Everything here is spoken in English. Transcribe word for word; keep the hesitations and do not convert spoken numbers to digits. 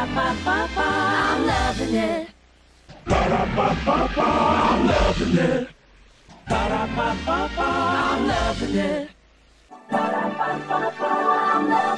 Ba-da-ba-ba-ba, I'm loving it. Ba-da-ba-ba-ba, I'm loving it. Ba-da-ba-ba-ba, I'm loving it. Ba-da-ba-ba-ba, I'm loving it.